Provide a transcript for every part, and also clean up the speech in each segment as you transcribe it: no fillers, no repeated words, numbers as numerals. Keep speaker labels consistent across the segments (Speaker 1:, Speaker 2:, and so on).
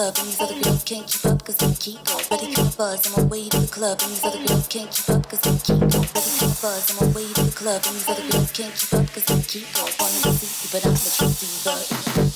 Speaker 1: club, and these other girls can't keep up, cause I keep already kinda buzz. On my way to the club, and these other girls can't keep up, cause I keep already kinda buzz. On my way to the club, and these other girls can't keep up, cause I keep wanting to see you, but I'm the true diva.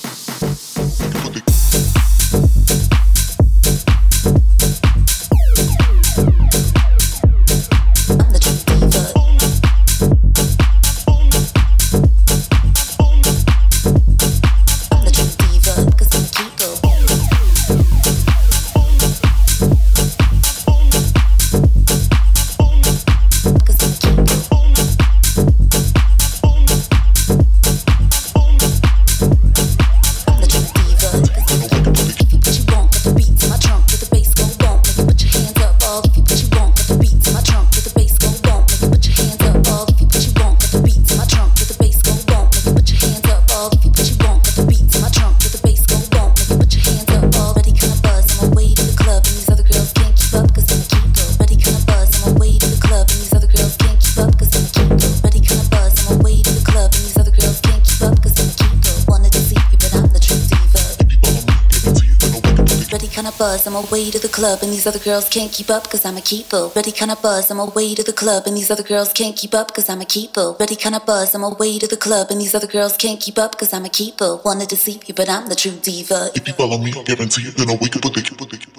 Speaker 1: Buzz, I'm away to the club, and these other girls can't keep up, cause I'm a keeper. Ready kinda buzz, I'm away to the club, and these other girls can't keep up, cause I'm a keeper. Ready kinda buzz, I'm away to the club, and these other girls can't keep up, cause I'm a keeper. Wanted to see you, but I'm the true diva.
Speaker 2: If you follow me, guarantee you're gonna wake up with the